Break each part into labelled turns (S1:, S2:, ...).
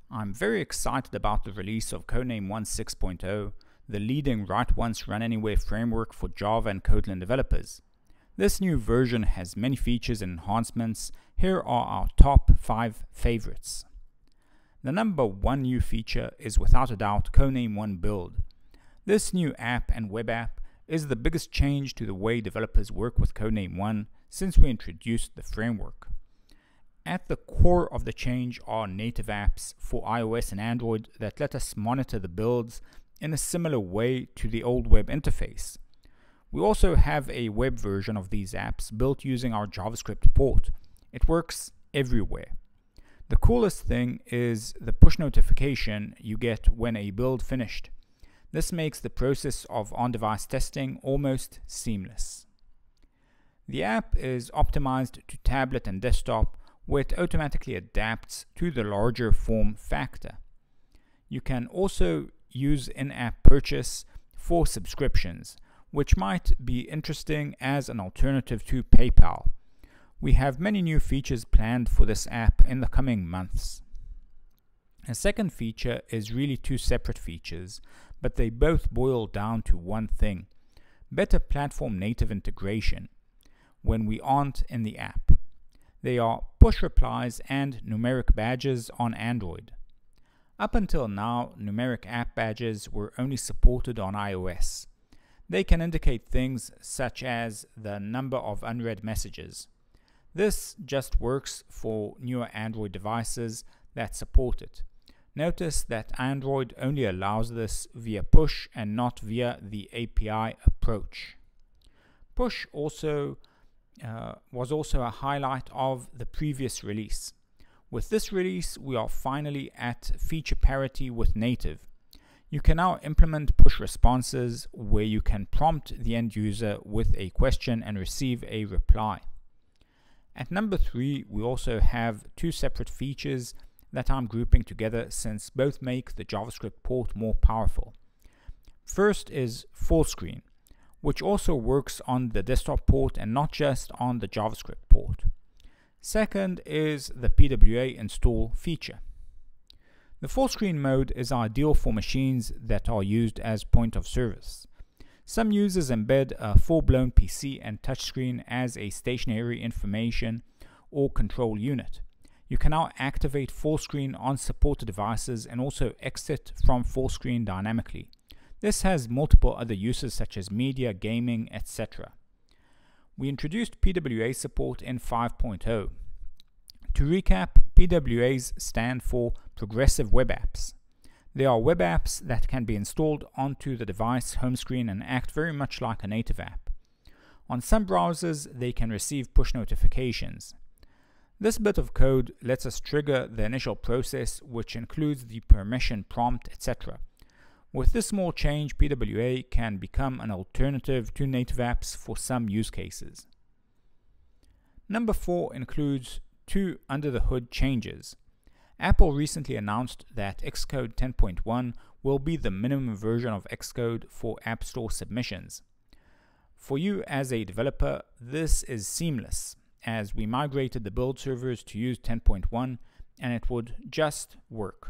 S1: I'm very excited about the release of Codename One 6.0, the leading Write Once Run Anywhere framework for Java and Kotlin developers. This new version has many features and enhancements. Here are our top 5 favorites. The number one new feature is without a doubt Codename One Build. This new app and web app is the biggest change to the way developers work with Codename One since we introduced the framework. At the core of the change are native apps for iOS and Android that let us monitor the builds in a similar way to the old web interface. We also have a web version of these apps built using our JavaScript port. It works everywhere. The coolest thing is the push notification you get when a build finished. This makes the process of on-device testing almost seamless. The app is optimized to tablet and desktop, where it automatically adapts to the larger form factor. You can also use in-app purchase for subscriptions, which might be interesting as an alternative to PayPal. We have many new features planned for this app in the coming months. A second feature is really two separate features, but they both boil down to one thing: better platform native integration when we aren't in the app. They are push replies and numeric badges on Android. Up until now, numeric app badges were only supported on iOS. They can indicate things such as the number of unread messages. This just works for newer Android devices that support it. Notice that Android only allows this via push and not via the API approach. Push was also a highlight of the previous release. With this release, we are finally at feature parity with native. You can now implement push responses where you can prompt the end user with a question and receive a reply. At number 3, we also have two separate features that I'm grouping together since both make the JavaScript port more powerful. First is full screen, which also works on the desktop port and not just on the JavaScript port. Second is the PWA install feature. The full screen mode is ideal for machines that are used as point of service. Some users embed a full-blown PC and touchscreen as a stationary information or control unit. You can now activate full screen on supported devices and also exit from full screen dynamically. This has multiple other uses such as media, gaming, etc. We introduced PWA support in 5.0. To recap, PWAs stand for Progressive Web Apps. They are web apps that can be installed onto the device home screen and act very much like a native app. On some browsers, they can receive push notifications. This bit of code lets us trigger the initial process, which includes the permission prompt, etc. With this small change, PWA can become an alternative to native apps for some use cases. Number 4 includes two under-the-hood changes. Apple recently announced that Xcode 10.1 will be the minimum version of Xcode for App Store submissions. For you as a developer, this is seamless, as we migrated the build servers to use 10.1 and it would just work.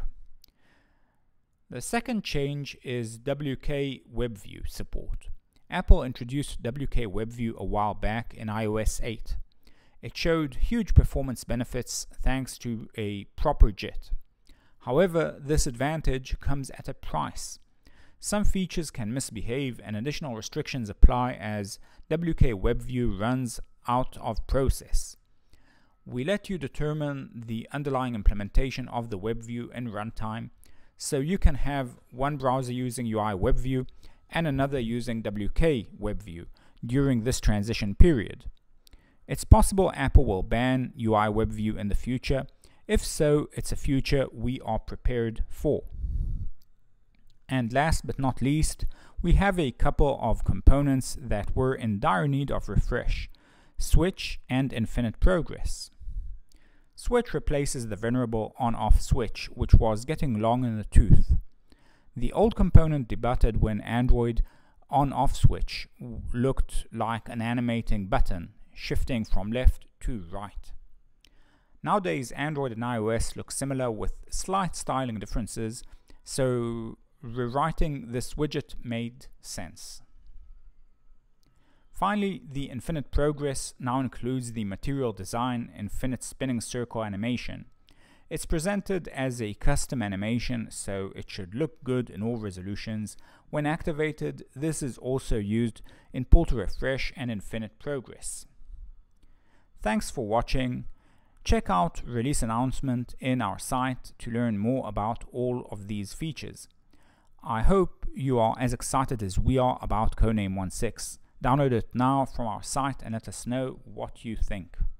S1: The second change is WKWeb View support. Apple introduced WKWeb View a while back in iOS 8. It showed huge performance benefits thanks to a proper JIT. However, this advantage comes at a price. Some features can misbehave and additional restrictions apply as WKWeb View runs out of process. We let you determine the underlying implementation of the web view in runtime, so you can have one browser using UI WebView and another using WKWeb View during this transition period. It's possible Apple will ban UI WebView in the future. If so, it's a future we are prepared for. And last but not least, we have a couple of components that were in dire need of refresh: Switch and Infinite Progress. Switch replaces the venerable on-off switch, which was getting long in the tooth. The old component debuted when Android on-off switch looked like an animating button, shifting from left to right. Nowadays, Android and iOS look similar with slight styling differences, so rewriting this widget made sense. Finally, the infinite progress now includes the material design infinite spinning circle animation. It's presented as a custom animation, so it should look good in all resolutions. When activated, this is also used in pull to refresh and infinite progress. Thanks for watching. Check out release announcement in our site to learn more about all of these features. I hope you are as excited as we are about Codename 1.6. Download it now from our site and let us know what you think.